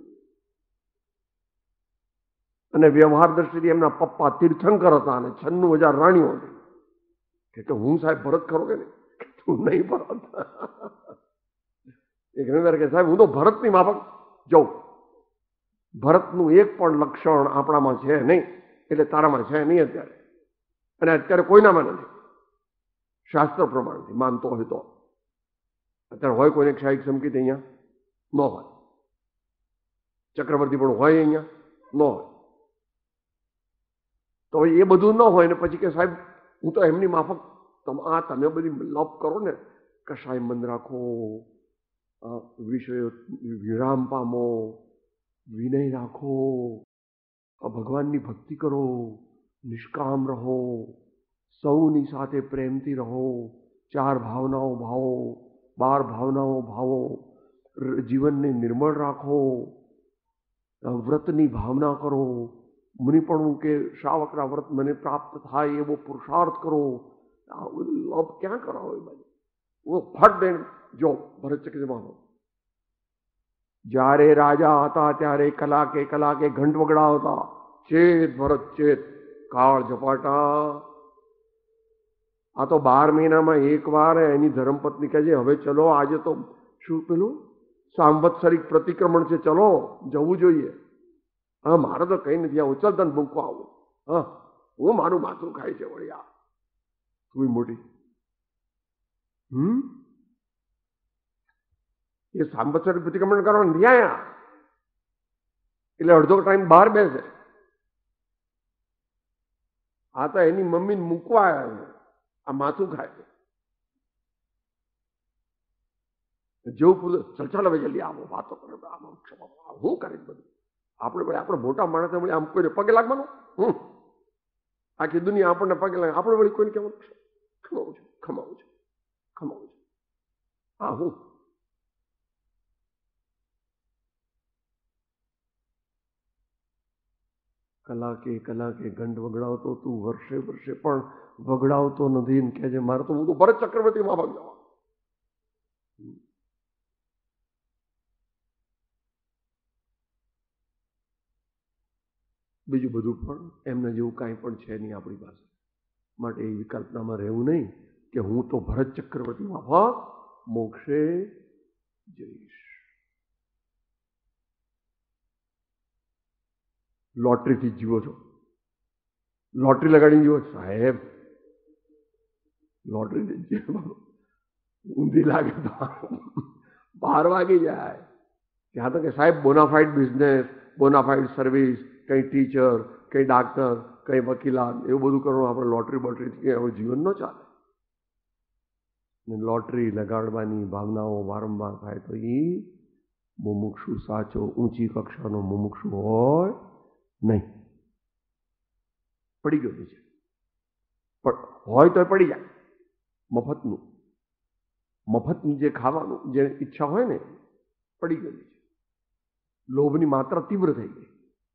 Speaker 2: અને વ્યવહાર દ્રષ્ટિથી એમના પપ્પા તીર્થંકર હતા અને 96,000 રાણીઓ હતી. કે હું સાહેબ ભરત ખરો કે નહીં? તું નહીં ભરત. એ ઘણી વાર કે સાહેબ હું તો ભરતની માફક જાઉં. ભરતનું એક પણ લક્ષણ આપણામાં છે નહીં, એટલે તારામાં છે નહીં અત્યારે, અને અત્યારે કોઈનામાં નથી. શાસ્ત્ર પ્રમાણથી માનતો હોય તો અત્યારે હોય કોઈને શાયિક સમકીત અહીંયા ન હોય, ચક્રવર્તી પણ હોય અહીંયા ન હોય. તો એ બધું ન હોય ને પછી કે સાહેબ હું તો એમની માફક તમે બધી લપ કરો ને, કશાય મન રાખો, વિષયો વિરામ પામો, વિનય રાખો, ભગવાનની ભક્તિ કરો, નિષ્કામ રહો, સૌની સાથે પ્રેમથી રહો, 4 ભાવનાઓ ભાવો, 12 ભાવનાઓ ભાવો, જીવનને નિર્મળ રાખો, વ્રતની ભાવના કરો, મુનિપણું કે શ્રાવકના વ્રત મને પ્રાપ્ત થાય એવો પુરુષાર્થ કરો. આ બધું લપ ક્યાં કરાવો? એ બાજુ હું ફટ દઈને જો ભરત ચક્રમાં જ્યારે રાજા હતા ત્યારે કલાકે ઘંટ વગડાવતા, ચેત ભરત ચેત, કાળ ઝપાટા. આ તો 12 મહિનામાં એક વાર એની ધર્મપત્ની કહે છે હવે ચલો આજે તો શું પેલું સાંવત્સરિક પ્રતિક્રમણ છે, ચલો જવું જોઈએ. હા મારે તો કઈ નથી આવું, ચાલ તને મૂકવા આવું. હા હું મારું માથું ખાય છે વળી આ તું મોટી. એ સાંવત્સરિક પ્રતિક્રમણ કરવાનું નથી આયા, એટલે અડધો ટાઈમ બહાર બેસે. આ તો એની મમ્મીને મૂકવા આવ્યા છે, આ માથું ખાય. જેવું પૂછે ચલ ચાલ હવે જલ્દી આવો, વાતો કરે, હું કરે બધું. આપણે મોટા માણસ વળી આમ કોઈને પગે લાગવાનું, આખી દુનિયા આપણને પગે લાગે, આપણે વળી કોઈને કહેવાનું ખમાવું છે. હા હું કલાકે ઘંટ વગડાવતો તું વર્ષે પણ વગડાવતો નથી ને કહે છે મારે તો હું તો ભરત ચક્રવર્તીમાં ભાગ જવા. બીજું બધું પણ એમને જેવું કાંઈ પણ છે નહીં આપણી પાસે. માટે એ વિકલ્પનામાં રહેવું નહીં કે હું તો ભરત ચક્રવર્તી માફક મોક્ષે જઈશ. લોટરીથી જીવો છો, લોટરી લગાડીને જીવો સાહેબ, લોટરી ઊંધી લાગે તો 12 વાગી જાય. ત્યાં તો કે સાહેબ બોનાફાઇડ બિઝનેસ, બોનાફાઇડ સર્વિસ, કંઈ ટીચર, કંઈ ડાક્ટર, કંઈ વકીલાત એવું બધું કરવાનું. આપણે લોટરી બોટરીથી હવે જીવન ન ચાલે. લોટરી લગાડવાની ભાવનાઓ વારંવાર થાય તો એ મુમુક્ષુ સાચો ઊંચી કક્ષાનો મુમુક્ષુ હોય નહીં. પડી ગયો છે, પણ હોય તો પડી જાય. મફતનું જે ખાવાનું જે ઈચ્છા હોય ને પડી ગયેલી છે. લોભની માત્રા તીવ્ર થઈ ગઈ.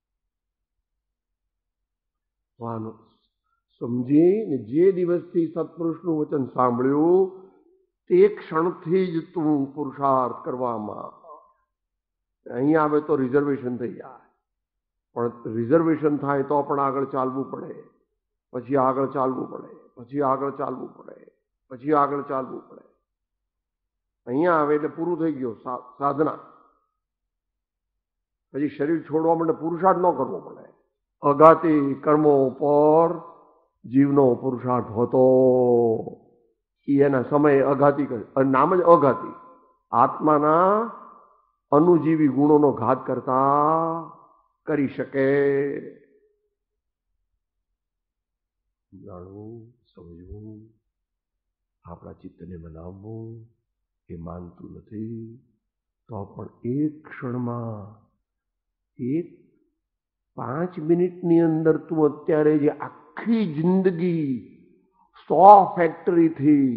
Speaker 2: સમજીને જે દિવસથી સત્પુરુષનું વચન સાંભળ્યું તે ક્ષણથી જ તું પુરુષાર્થ કરવામાં. અહીંયા આવે તો રિઝર્વેશન થઈ જાય, પણ રિઝર્વેશન થાય તો પણ આગળ ચાલવું પડે, પછી આગળ ચાલવું પડે, પછી આગળ ચાલવું પડે, પછી આગળ ચાલવું પડે. અહીંયા આવે એટલે પૂરું થઈ ગયું સાધના. પછી શરીર છોડવા માટે પુરુષાર્થ ન કરવો પડે. અઘાતી કર્મો પર જીવનો પુરુષાર્થ હતો. એના સમયે અઘાતી કરે. નામ જ અઘાતી. આત્માના અનુજીવી ગુણોનો ઘાત કરતા કરી શકે. જાણવું, સમજવું, આપણા ચિત્તને બનાવવું એ માનતું નથી. તો પણ એક ક્ષણમાં, એક 5 મિનિટની અંદર તું અત્યારે જે આખી જિંદગી 100 ફેક્ટરીથી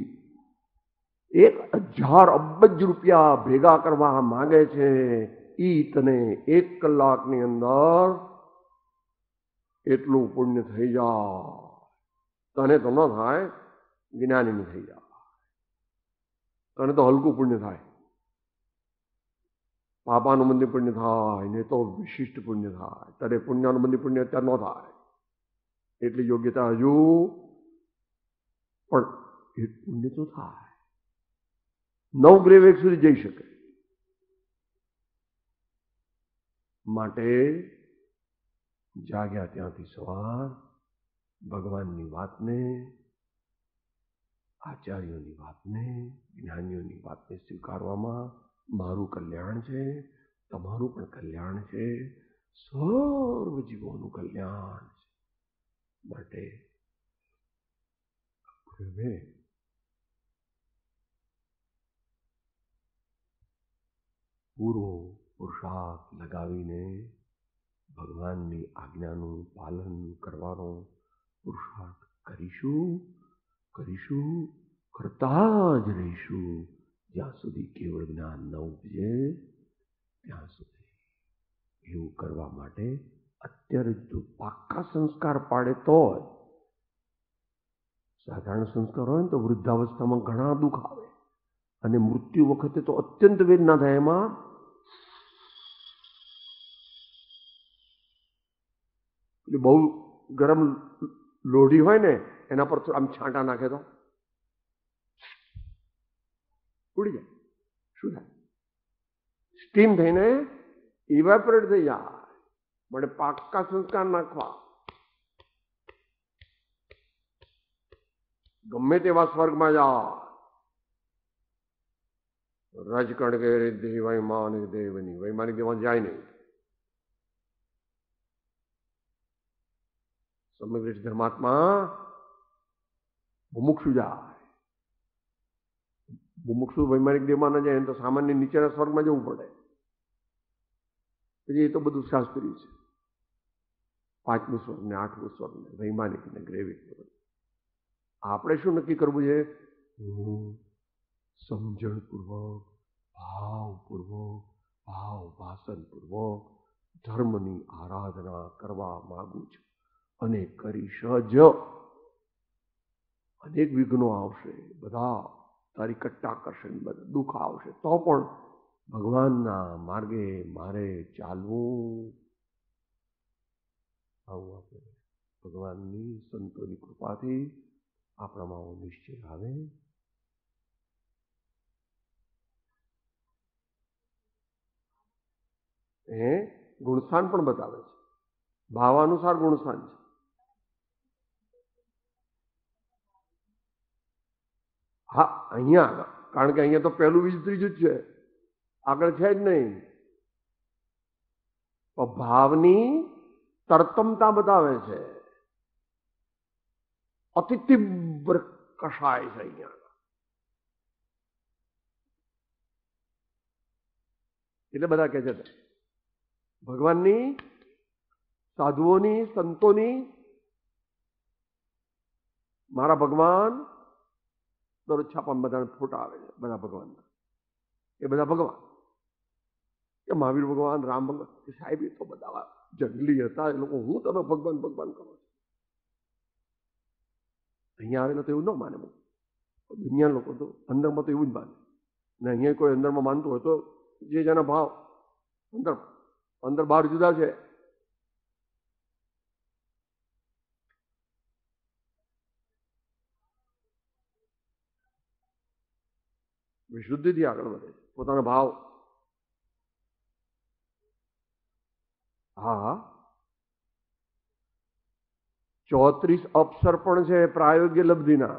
Speaker 2: 1000 અબજ રૂપિયા ભેગા કરવા માંગે છે, ઈ તને 1 કલાકની અંદર એટલું પુણ્ય થઈ જાય. તને તો ન થાય, જ્ઞાનીને થઈ જાય. તને તો હલકું પુણ્ય થાય, પાપાનું મંદિર પુણ્ય થાય ને તો વિશિષ્ટ પુણ્ય થાય. ત્યારે પુણ્યનું મંદિર પુણ્ય અત્યારે ન થાય. એટલી યોગ્યતા હજુ પણ એ પુણ્ય તો થાય. 9 ગ્રેવ 1 સુધી જઈ શકે. માટે જાગ્યા ત્યાંથી સવાર ભગવાનની વાતને, આચાર્યોની વાતને, જ્ઞાનીઓની વાતને સ્વીકારવામાં મારું કલ્યાણ છે, તમારું પણ કલ્યાણ છે, સર્વ જીવોનું કલ્યાણ છે. માટે પૂરો પુરુષાર્થ લગાવીને ભગવાનની આજ્ઞાનું પાલન કરવાનો પુરુષાર્થ કરીશું, કરતા જ રહીશું, જ્યાં સુધી કેવળ જ્ઞાન ન ઉપજે ત્યાં સુધી. એવું કરવા માટે અત્યારે જો પાક્કા સંસ્કાર પાડે તો જ. સાધારણ સંસ્કાર હોય ને તો વૃદ્ધાવસ્થામાં ઘણા દુઃખ આવે અને મૃત્યુ વખતે તો અત્યંત વેદના થાય. એમાં બહુ ગરમ લોઢી હોય ને એના પર આમ છાંટા નાખે તો ઉડી જાય. શું થાય? સ્ટીમ થઈને ઇવેપોરેટ થઈ જાય. માટે પાક્કા સંસ્કાર નાખવા. ગમે તેવા સ્વર્ગમાં જાય. રાજકણ કે રિદ્ધિ વૈમાનિક દેવની, વૈમાનિક દેવા જાય નહીં. સમગ્ર ધર્માત્મા મુમુક્ષુ જાય. મુમુક્ષુ વૈમાનિક દેવમાં ન જાય તો સામાન્ય નીચેના સ્વર્ગમાં જવું પડે. પછી એ તો બધું શાસ્ત્રીય છે. 5મું સ્વર્ગ ને 8મું સ્વર્ગ ને વૈમાનિક ને ગ્રેવિક. આપણે શું નક્કી કરવું છે? સમજણપૂર્વક, ભાવપૂર્વક, ભાવ ભાષણપૂર્વક ધર્મની આરાધના કરવા માંગુ છું અને કરીશ જ. અનેક વિઘ્નો આવશે, બધા તારી કટ્ટા કરશે, બધા દુઃખ આવશે, તો પણ ભગવાનના માર્ગે મારે ચાલવું. આવું આપણે ભગવાનની સંતોની કૃપાથી આપણામાં નિશ્ચય આવે. એ ગુણસ્થાન પણ બતાવે છે, ભાવાનુસાર ગુણસ્થાન છે. હા, અહીંયા કારણ કે અહીંયા તો પહેલું બીજું ત્રીજું જ છે, આગળ છે જ નહીં. તો ભાવની તરતમતા બતાવે છે, અતિ તીવ્ર કષાય છે અહીંયા. એટલે બધા કહે છે ભગવાનની, સાધુઓની, સંતોની, મારા ભગવાન દરરોજ છાપામાં બધા ફોટા આવે છે બધા ભગવાનના. એ બધા ભગવાન કે મહાવીર ભગવાન, રામ ભગવાન, કે સાહેબ એ તો બધા જંગલી હતા એ લોકો, હું તમે ભગવાન ભગવાન કરો છો. અહીંયા આવેલો તો એવું ન માને. દુનિયા લોકો તો અંદરમાં તો એવું જ માને. ને અહીંયા કોઈ અંદરમાં માનતું હોય તો જે જેના ભાવ અંદર બહાર જુદા છે. વિશુદ્ધિથી આગળ વધે છે પોતાનો ભાવ. હા, 34 અપસર પણ છે પ્રાયોગ્ય લબ્ધિના.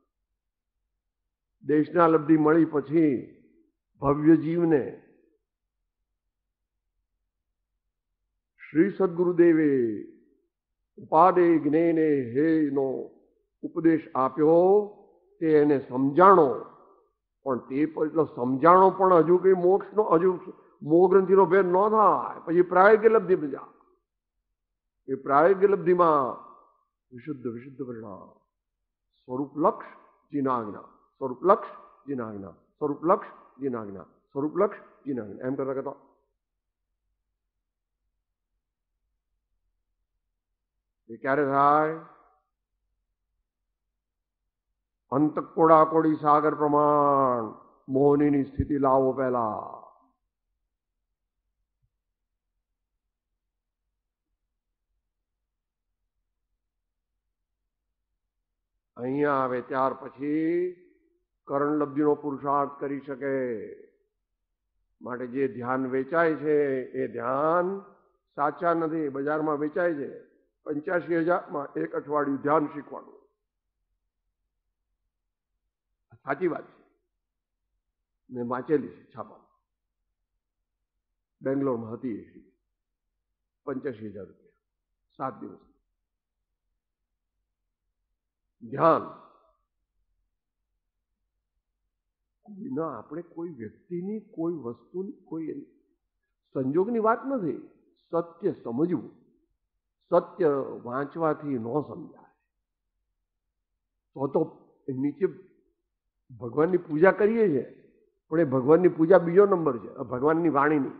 Speaker 2: દેશના લબ્ધિ મળી પછી ભવ્ય જીવને શ્રી સદગુરુદેવે ઉપાદે જ્ઞેને હેનો ઉપદેશ આપ્યો, તે એને સમજાણો. પણ તે એટલો સમજાણો પણ હજુ કઈ મોક્ષનો, હજુ મોહ ગ્રંથિનો ભેદ ન થાય. પછી પ્રાયોગ્ય લબ્ધિ બજા. એ પ્રાયોગ્ય લબ્ધિમાં વિશુદ્ધ પરિણામ, સ્વરૂપ લક્ષ જીનાજ્ઞા, સ્વરૂપ લક્ષ જીનાજ્ઞા, સ્વરૂપ લક્ષ જીનાજ્ઞા, સ્વરૂપ લક્ષ જીનાજ્ઞા, એમ કરતા કરતા એ ક્યારે થાય? અંત કોડાકોડી સાગર પ્રમાણ મોહનીની સ્થિતિ લાવો. પહેલા અહીંયા આવે ત્યાર પછી કરણલબ્ધિનો પુરુષાર્થ કરી શકે. માટે જે ધ્યાન વેચાય છે એ ધ્યાન સાચા નથી. બજારમાં વેચાય છે 85,000માં એક અઠવાડિયું ધ્યાન શીખવાનું. સાચી વાત છે, મેં વાંચેલી છે છાપામાં. બેંગ્લોરમાં હતી એ 85,000 રૂપિયા 7 દિવસ ધ્યાન. ના, આપણે કોઈ વ્યક્તિની, કોઈ વસ્તુની, કોઈ સંજોગની વાત નથી. સત્ય સમજવું. સત્ય વાંચવાથી ન સમજાય. તો નીચે ભગવાનની પૂજા કરીએ છીએ, પણ એ ભગવાનની પૂજા બીજો નંબર છે, ભગવાનની વાણીની.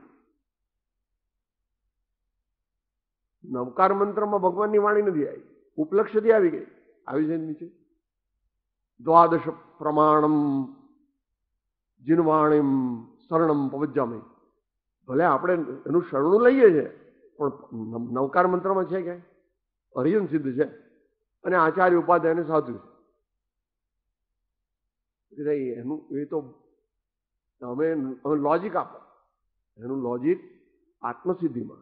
Speaker 2: નવકાર મંત્રમાં ભગવાનની વાણી નથી આવી, ઉપલક્ષથી આવી ગઈ. આવી છે નીચે દ્વાદશ પ્રમાણમ જીનવાણીમ શરણમ પવજ્જામિ. ભલે આપણે એનું શરણું લઈએ છીએ, પણ નવકાર મંત્રમાં છે કે હરિજન સિદ્ધ છે અને આચાર્ય ઉપાધ્યાયને સાધુ છે. એનું એ તો તમે લોજિક આપો, એનું લોજિક આત્મસિદ્ધિમાં.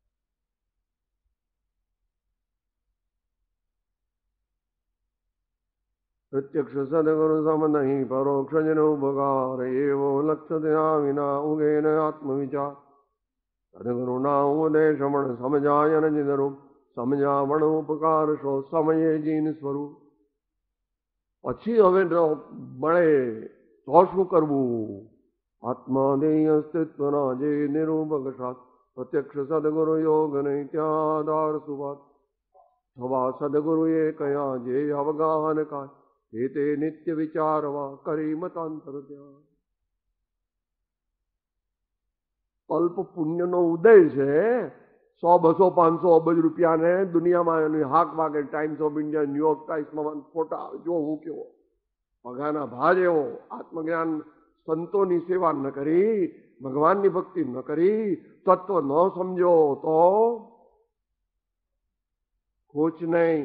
Speaker 2: પ્રત્યક્ષ સદગુરુ સમ નહીં, પરોક્ષ જનો ઉપકાર, એવો લક્ષ્ય વિના ઉગે ન આત્મવિચાર. સદગુરુ ના ઉપદેશ મણ સમજાય નજરૂપ, સમજાવણ ઉપકાર સો સમયે જીન સ્વરૂપ. પછી હવે મળે તો શું કરવું? આત્માદેય અસ્તિત્વના જે નિરૂપક સાત, પ્રત્યક્ષ સદગુરુ યોગ નહીં ત્યાં આધાર સુવાત. થવા સદગુરુએ કયા જે અવગાહન કાય, તે નિત્ય વિચારવા કરી મતાંતર ત્યાં. અલ્પ પુણ્યનો ઉદય છે 100, 200, 500 અબજ રૂપિયાને દુનિયામાં હાક વાગે, ટાઈમ્સ ઓફ ઇન્ડિયા, ન્યુયોર્ક ટાઈમ્સમાં ફોટા આવે, જો હું કેવો પગાના ભાજ એવો. આત્મજ્ઞાન સંતોની સેવા ન કરી, ભગવાનની ભક્તિ ન કરી, તત્વ ન સમજો તો ખોચ નહીં.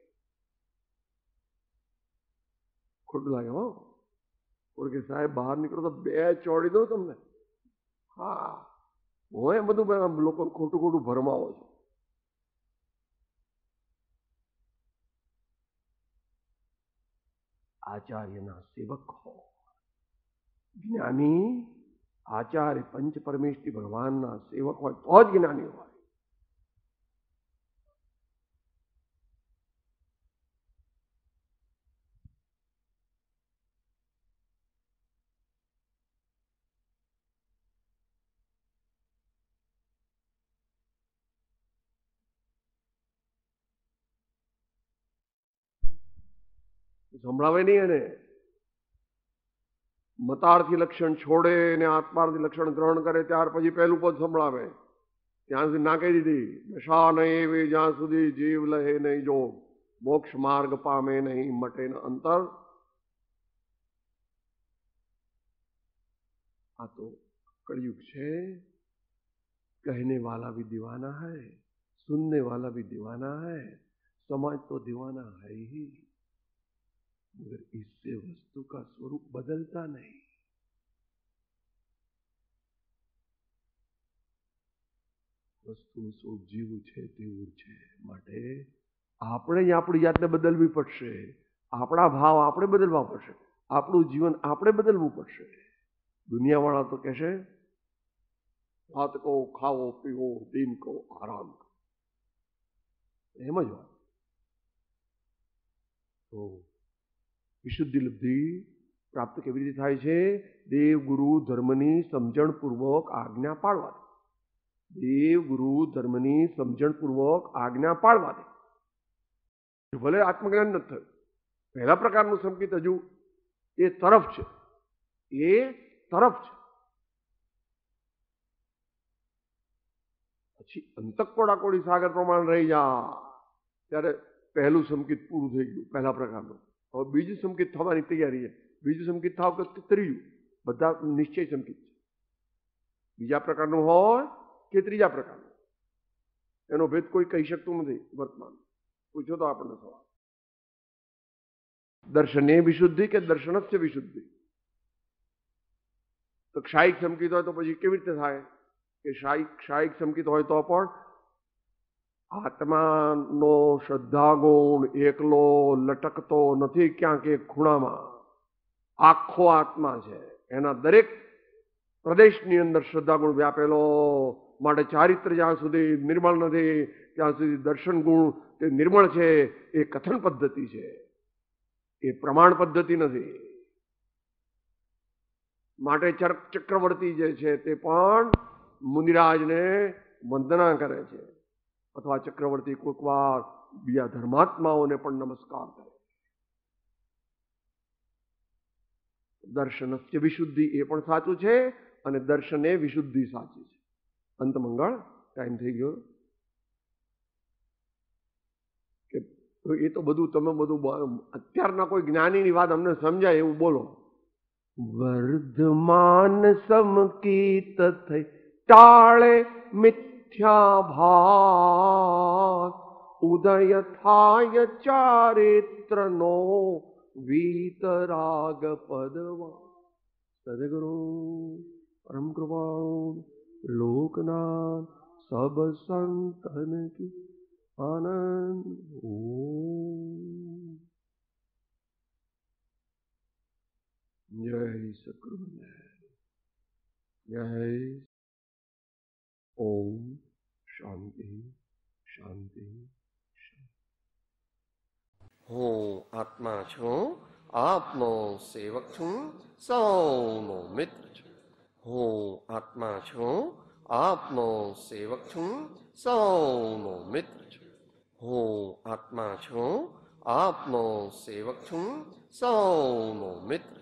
Speaker 2: ખોટું લાગે હો. કે સાહેબ બહાર નીકળો તો 2 ચોડી દઉં તમને. હા, હું એ બધું લોકો ખોટું ખોટું ભરમાવો છો. આચાર્યના સેવક હો. જ્ઞાની આચાર્ય પંચ પરમેશ્વરી ભગવાનના સેવક હોય તો જ જ્ઞાની હોય. સંભળાવે નહીં. એને મતાર્થી લક્ષણ છોડે ને આત્માર્થી લક્ષણ ગ્રહણ કરે ત્યાર પછી પહેલું પદ સંભળાવે. ત્યાં સુધી ના કહી દીધી, નશા નહીં એવી જ્યાં સુધી જીવ લહે નહીં જોગ, મોક્ષ માર્ગ પામે નહીં મટે ન અંતર. આ તો કળયુગ છે. कहने वाला भी दीवाना है, सुनने वाला भी दीवाना है, समाज तो दीवाना है ही, मगर इससे वस्तु का स्वरूप बदलता नहीं. વસ્તુ સ્વરૂપ જીવું છે તેવું છે. માટે આપણે જ આપણી જાતને બદલવી પડશે. આપણા ભાવ આપણે બદલવા પડશે. આપણું જીવન આપણે બદલવું પડશે. દુનિયાવાળા તો કહેશે રાત કો ખાઓ પીવો, દિન કો આરામ કરો. એમ જ હોય. તો વિશુદ્ધિ લબ્ધિ પ્રાપ્ત કેવી રીતે થાય છે? દેવ ગુરુ ધર્મની સમજણપૂર્વક આજ્ઞા પાળવાથી. દેવ ગુરુ ધર્મની સમજણપૂર્વક આજ્ઞા પાળવાથી. ભલે આત્મજ્ઞાન નથી થયું, પહેલા પ્રકારનું સંકેત હજુ એ તરફ છે, એ તરફ છે. પછી અંતકોડાકોડી સાગર પ્રમાણ રહી જા ત્યારે પહેલું સંકેત પૂરું થઈ ગયું, પહેલા પ્રકારનું. હવે બીજું સંકેત થવાની તૈયારી છે. બીજું સંકેત થાવ કે ત્રીજું, બધા નિશ્ચય સંકેત છે. બીજા પ્રકારનું હોય કે ત્રીજા પ્રકારનું, એનો ભેદ કોઈ કહી શકતું નથી વર્તમાન. પૂછો તો આપણને સવાલ. દર્શને વિશુદ્ધિ કે દર્શનસ્ય વિશુદ્ધિ? તો ક્ષાયિક સંકેત હોય તો પછી કેવી રીતે થાય કે ક્ષાયિક સંકેત હોય તો પણ આત્માનો શ્રદ્ધા ગુણ એકલો લટકતો નથી ક્યાંક એક ખૂણામાં. આખો આત્મા છે, એના દરેક પ્રદેશની અંદર શ્રદ્ધા ગુણ વ્યાપેલો. માટે ચારિત્ર જ્યાં સુધી નિર્મળ નથી ત્યાં સુધી દર્શન ગુણ તે નિર્મળ છે. એ કથન પદ્ધતિ છે, એ પ્રમાણ પદ્ધતિ નથી. માટે ચક્રવર્તી જે છે તે પણ મુનિરાજને વંદના કરે છે, અથવા ચક્રવર્તી કોઈક વાર બીજા ધર્માત્માઓને પણ નમસ્કાર કરે. દર્શનસ્ય વિશુદ્ધિ એ પણ સાચું છે, અને દર્શને વિશુદ્ધિ સાચી છે. અંતમંગળ ટાઈમ થઈ ગયો કે એ તો બધું તમે બધું અત્યારના કોઈ જ્ઞાનીની વાત અમને સમજાય એવું બોલો. વર્ધમાન સમકીત થઈ ટાળે મિથ્યા ભાસ, ઉદય થાય ચારિત્રનો વીતરાગ પદવા. સદગુરુ પરમ કૃપાળુ લોકનાથ સબ સંતન કી આનંદ. જય સદગુરુ, જય. ઓમ શાંતિ શાંતિ.
Speaker 3: હું આત્મા છું, આપનો સેવક છું, સૌનો મિત્ર છું. હું આત્મા છું, આપનો સેવક છું, સૌનો મિત્ર છું. હું આત્મા છું, આપનો સેવક છું, સૌનો મિત્ર